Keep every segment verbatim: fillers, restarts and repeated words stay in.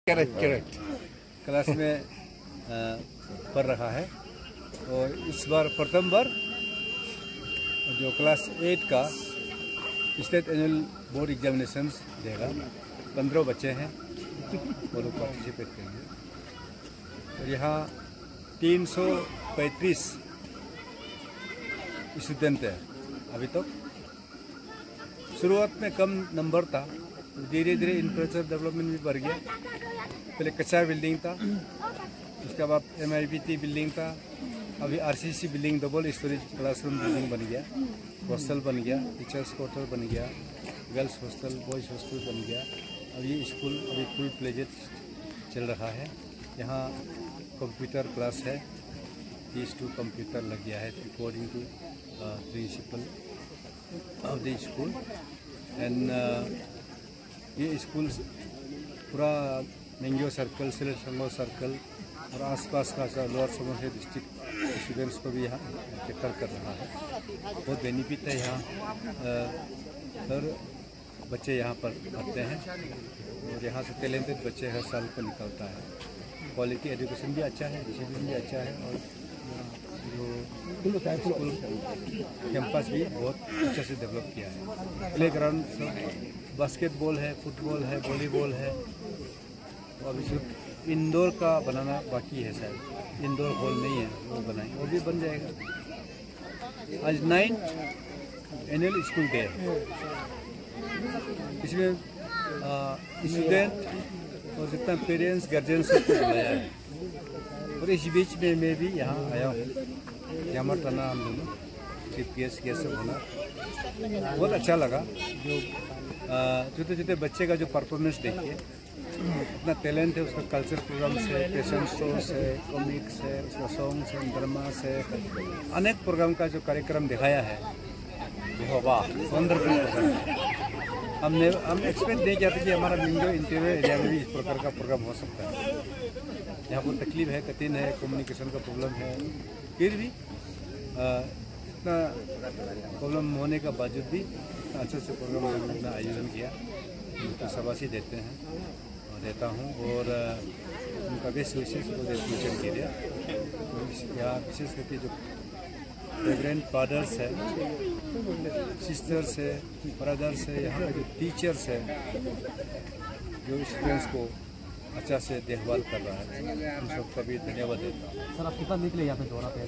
Correct correct class में पढ़ रहा है और इस बार प्रथम बार जो क्लास एट का स्टेट एनुअल बोर्ड एग्जामिनेशंस देगा। पंद्रह बच्चे हैं वो लोग पार्टिसिपेट करेंगे और यहाँ तीन सौ पैंतीस स्टूडेंट है। अभी तक तो शुरुआत में कम नंबर था, धीरे धीरे इंफ्रास्ट्रक्चर डेवलपमेंट भी बढ़ गया। पहले कच्चा बिल्डिंग था, उसके बाद M I B T building था, अभी R C C building double storage classroom building बन गया, हॉस्टल बन गया, टीचर्स क्वार्टर बन गया, गर्ल्स हॉस्टल बॉयज़ हॉस्टल बन गया। अब ये स्कूल अभी फुल प्लेजेड चल रहा है। यहाँ कंप्यूटर क्लास है, तीस टू कंप्यूटर लग गया है according to principal of the school. And ये स्कूल पूरा मैंगो सर्कल, सिलेट संगो सर्कल और आसपास का लोअर सुबनसिरी डिस्ट्रिक्ट स्टूडेंट्स को भी यहाँ कैटर कर रहा है। बहुत बेनिफिट है। यहाँ हर बच्चे यहाँ पर आते हैं और यहाँ से टैलेंटेड बच्चे हर साल को निकलता है। क्वालिटी एजुकेशन भी अच्छा है, डिसिप्लिन भी अच्छा है और जो स्कूल कैंपस भी बहुत अच्छे से डेवलप किया है। प्ले ग्राउंड सब बास्केटबॉल है, फुटबॉल है, वॉलीबॉल है। अभी सिर्फ इंडोर का बनाना बाकी है, शायद इंडोर हॉल नहीं है, वो बनाएंगे, वो भी बन जाएगा। आज नाइन्थ एनुअल स्कूल डे है। इसमें स्टूडेंट और जितना पेरेंट्स गार्जियन सबको बुलाया है और इस बीच में मैं भी यहाँ आया हूँ। यहाँ टना हम दोनों चीफ गेस्ट गेस्ट सब होना बहुत अच्छा लगा। जो छोटे छोटे बच्चे का जो परफॉर्मेंस देखिए, अपना टैलेंट है, उसका कल्चर प्रोग्राम्स है, फैशन शोज है, कॉमिक्स है, उसका सॉन्ग्स है, ड्रामास है, अनेक प्रोग्राम का जो कार्यक्रम दिखाया है वो वाह वंडरफुल प्रोग्राम। हमने हम एक्सपेक्ट नहीं किया था कि हमारा मिंगो इंटीरियर एरिया में भी इस प्रकार का प्रोग्राम हो सकता है। यहाँ पर तकलीफ है, कठिन है, कम्युनिकेशन का प्रॉब्लम है, फिर भी इतना प्रॉब्लम होने का बावजूद भी अच्छे से प्रोग्राम हमने आयोजन किया। उनको शाबाशी देते हैं और देता हूँ और उनका बेस्ट विशेष को फ्यूचर के लिए यहाँ विशेष करके जो रेवरेंड फादर्स है, सिस्टर्स है, ब्रदर्स है, यहाँ के जो टीचर्स है जो स्टूडेंट्स को अच्छा से देखभाल कर रहा है, उन सबका भी धन्यवाद देता हूँ। सर आप कितना निकले यहाँ पे दौरा पे?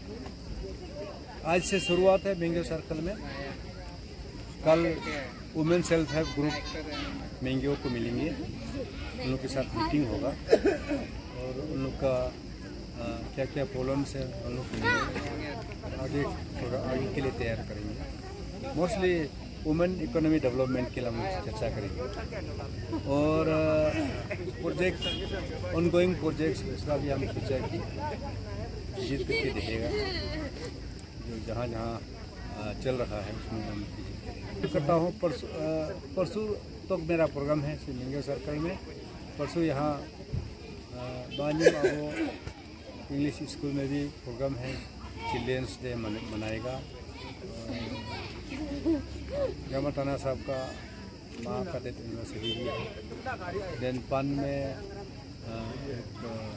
आज से शुरुआत है मैंगो सर्कल में। कल women self help group mango को मिलेंगे, उन लोग के साथ मीटिंग होगा और उन लोग का आ, क्या क्या प्रॉब्लम्स है उन लोग आगे आगे के लिए तैयार करेंगे। मोस्टली वुमेन इकोनॉमी डेवलपमेंट के लिए हम चर्चा करेंगे और प्रोजेक्ट ऑनगोइंग प्रोजेक्ट्स उसका भी हम चर्चा की विजिट करके देखेगा। जो जहाँ जहाँ चल रहा है उसमें हम विजिट करता हूँ। परसों परसों तो मेरा प्रोग्राम है मैंगो सर्कल में। परसों यहाँ बानी माओ इंग्लिश स्कूल में भी प्रोग्राम है, चिल्ड्रेंस डे मनाएगा। जामा टाना साहब का माँ का डेथ एनिवर्सरी भी है। देन पान में एक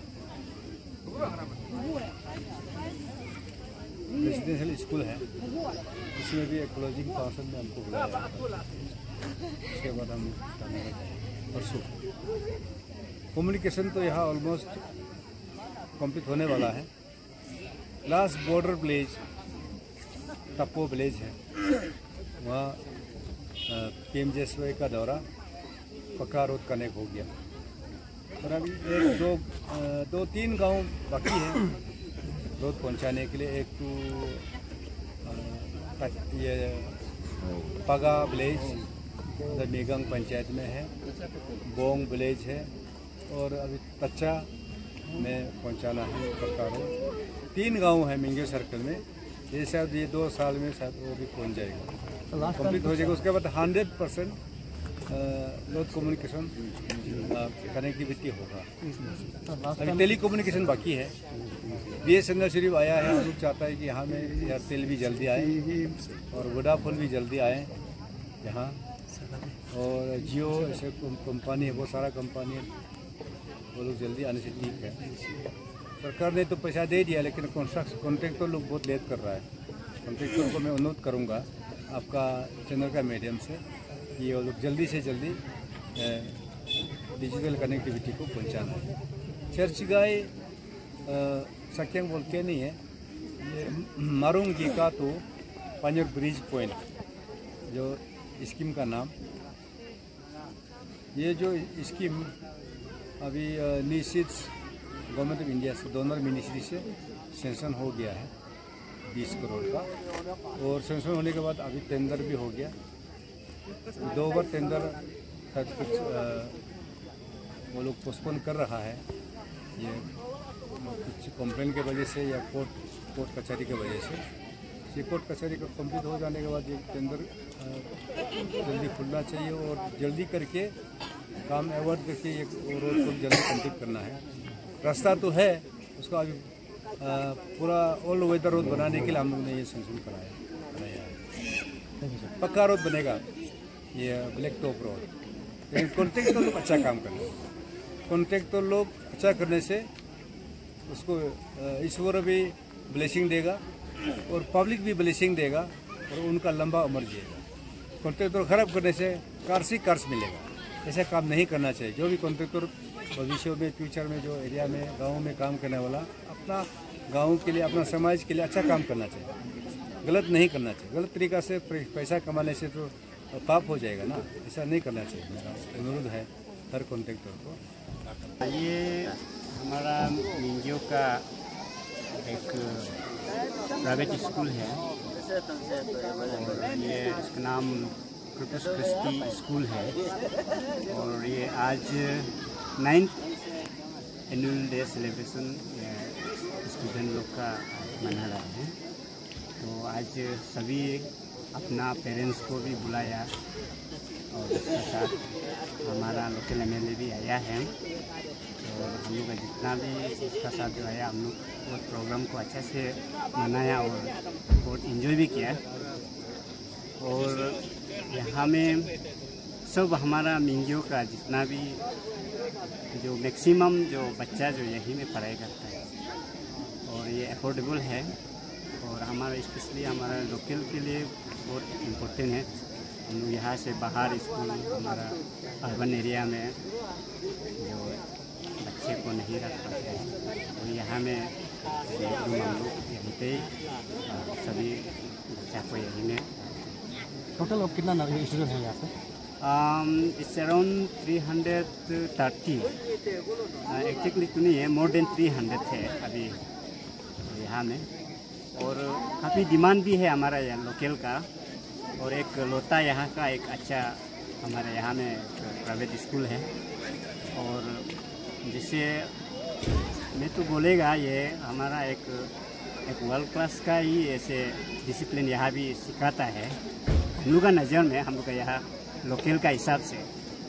रेजिडेंशियल स्कूल है, उसमें भी एक क्लोजिंग फंक्शन में हमको बुलाया है। उसके बाद हम परसों कम्युनिकेशन तो यहाँ ऑलमोस्ट कंप्लीट होने वाला है। Last border village Tappo village है, वहाँ P M J S Y का दौरा पक्का रोड कनेक्ट हो गया और अभी एक दो दो तीन गांव बाकी हैं रोड पहुंचाने के लिए। एक तो ये पगा विलेज उधर मेगंग पंचायत में है, बोंग विलेज है और अभी तच्चा में पहुंचाना है पक्का रोड। तीन गांव है मैंगो सर्कल में। ये शायद ये दो साल में शायद वो भी पहुंच जाएगा, कंप्लीट हो जाएगा। उसके बाद hundred percent road communication connectivity होगा। अभी टेली कम्युनिकेशन बाकी है। बी एस एन एल सिर्फ आया है, हम लोग चाहता है कि यहाँ में एयरटेल भी जल्दी आए और वोडाफोन भी जल्दी आए यहाँ। और जियो ऐसे कंपनी है, बहुत सारा कंपनी है वो लोग जल्दी आने से ठीक है। सरकार ने तो पैसा दे दिया, लेकिन कॉन्ट्रैक्ट कॉन्ट्रैक्टर लोग बहुत लेट कर रहा है। कॉन्ट्रैक्टर को मैं अनुरोध करूँगा आपका चैनल का मीडियम से कि वो लोग जल्दी से जल्दी डिजिटल कनेक्टिविटी को पहुँचाना है। चर्च गाय सक्यंग बोल के नहीं है, ये मारूंग जी का तो पांजर ब्रिज पॉइंट जो स्कीम का नाम, ये जो स्कीम अभी निश्चित गवर्नमेंट ऑफ इंडिया से डोनर मिनिस्ट्री से सेंक्शन हो गया है बीस करोड़ का, और सेंक्शन होने के बाद अभी टेंडर भी हो गया। दो बार टेंडर कुछ वो लोग पोस्टपोन कर रहा है, ये कुछ कंप्लेन के वजह से या कोर्ट कोर्ट कचहरी की वजह से। ये कोर्ट कचहरी का कंप्लीट हो जाने के बाद ये टेंडर जल्दी खुलना चाहिए और जल्दी करके काम अवॉर्ड करके ये रोड को जल्दी कंप्लीट करना है। रास्ता तो है, उसका अभी पूरा ऑल वेदर रोड बनाने के लिए हम लोग ने ये सेंक्शन कराया बनाया है। पक्का रोड बनेगा, ये ब्लैक टॉप रोड। लेकिन कॉन्ट्रैक्टर लोग अच्छा काम करना, कॉन्ट्रैक्टर लोग अच्छा करने से उसको ईश्वर भी ब्लेसिंग देगा और पब्लिक भी ब्लेसिंग देगा और उनका लंबा उम्र जिएगा। कॉन्ट्रैक्टर खराब करने से कर्ज ही कर्ज मिलेगा, ऐसा काम नहीं करना चाहिए। जो भी कॉन्ट्रैक्टर भविष्य में फ्यूचर में जो एरिया में गाँव में काम करने वाला अपना गाँव के लिए अपना समाज के लिए अच्छा काम करना चाहिए, गलत नहीं करना चाहिए। गलत तरीका से पैसा कमाने से तो पाप हो जाएगा ना, ऐसा नहीं करना चाहिए। मेरा अनुरोध है हर कॉन्ट्रैक्टर को। ये हमारा मिंजो का एक प्राइवेट स्कूल है और ये इसका नाम क्रिपस क्रिस्टी स्कूल है और ये आज ninth annual day celebration student लोग का मना रहे हैं। तो आज सभी अपना पेरेंट्स को भी बुलाया और इसके साथ हमारा लोकल एम एल ए भी आया है और हम लोग का जितना भी इसका साथ जो आया हम लोग वो प्रोग्राम को अच्छे से मनाया और बहुत इन्जॉय भी किया। और यहाँ में सब हमारा मिंजो का जितना भी जो मैक्सिमम जो बच्चा जो यहीं में पढ़ाई करता है और ये अफोर्डेबल है और हमारा स्पेशली हमारा लोकल के लिए बहुत इम्पोर्टेंट है। हम लोग यहाँ से बाहर स्कूल हमारा अर्बन एरिया में जो बच्चे को नहीं रख पाते हैं और यहाँ में हम लोग यहीं पे सभी बच्चा को यहीं में टोटल अब कितना स्टूडेंट है यहाँ पे? It's around three hundred thirty actually तो नहीं है, मोर देन थ्री हंड्रेड है अभी यहाँ में। और काफ़ी डिमांड भी है हमारा यहाँ लोकल का और एक लोता यहाँ का एक अच्छा हमारे यहाँ में प्राइवेट स्कूल है और जिससे मैं तो बोलेगा ये हमारा एक एक वर्ल्ड क्लास का ही ऐसे डिसिप्लिन यहाँ भी सिखाता है हम लोग का नज़र में, हम लोग का यहाँ लोकल का हिसाब से।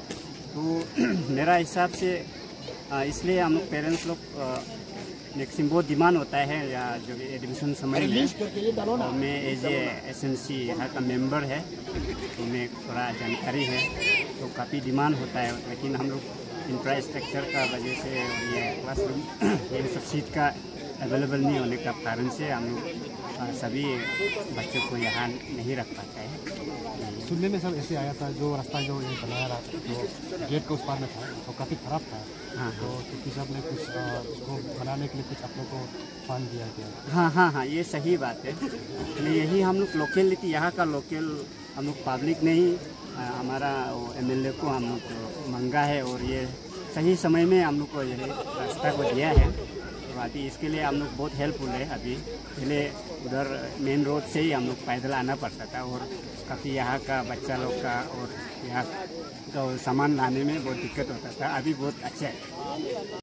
तो मेरा हिसाब से इसलिए हम लोग पेरेंट्स लोग मैक्सिमम बहुत डिमांड होता है या जो भी एडमिशन समय में और मैं as A S M C यहाँ का मेंबर है तो मैं थोड़ा जानकारी है तो काफ़ी डिमांड होता है। लेकिन हम लोग इंफ्रास्ट्रक्चर का वजह से ये क्लासरूम ये सब चीज़ का अवेलेबल नहीं होने का कारण से हम लोग सभी बच्चों को यहाँ नहीं रख पाता है। सुनने में सब ऐसे आया था जो रास्ता जो ये बनाया रहा जो गेट के उस पार में था तो काफ़ी ख़राब था। हाँ तो किसी साहब ने कुछ उसको बनाने के लिए कुछ आप लोग को फंड दिया गया। हाँ हाँ हाँ ये सही बात है। यही हम लोग लोकलिटी यहाँ का लोकल हम लोग पब्लिक ने ही हमारा एम एल ए को हम लोग को मांगा है और ये सही समय में हम लोग को ये रास्ता को दिया है। तो अभी इसके लिए हम लोग बहुत हेल्पफुल है। अभी पहले उधर मेन रोड से ही हम लोग पैदल आना पड़ता था और काफ़ी यहाँ का बच्चा लोग का और यहाँ का सामान लाने में बहुत दिक्कत होता था। अभी बहुत अच्छा है।